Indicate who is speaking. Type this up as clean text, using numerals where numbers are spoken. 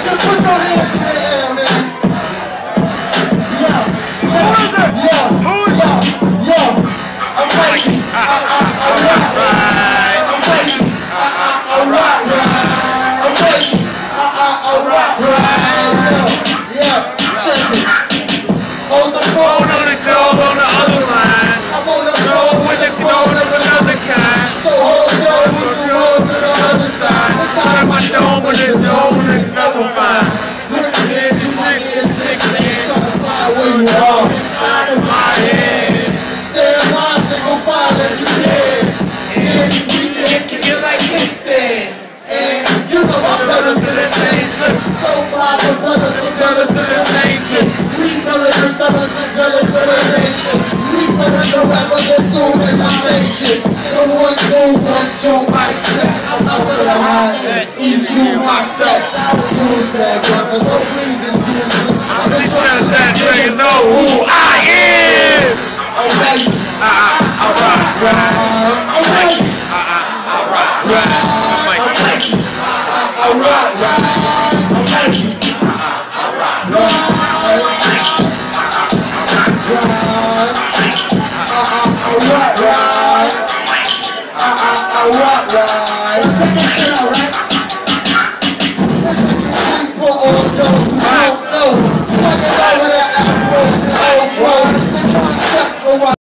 Speaker 1: So put your hands in the air, man. Yo, I'm ready. I'm ready. Yeah, check it. On the phone,
Speaker 2: On the dog, on the other line.
Speaker 1: I'm on the phone with the phone of another kind. So hold on, we can roll to the other side. The side of my dome with its own another fine. Good hands, you might get 6 hands. So fly where you are, inside of my head. Stay alive, single file if you can. And we can kick it like kickstands. And you know I'm better to the same slip. So fly from colors to the nature. We colors and colors and jealous of the natures. We colors the rappers as soon as I stage it. So 1, 2, my set. I'm out of the high EQ my set. I would lose that brother, so please excuse me.
Speaker 2: I'm just trying to let niggas know who I is.
Speaker 1: Alright, alright.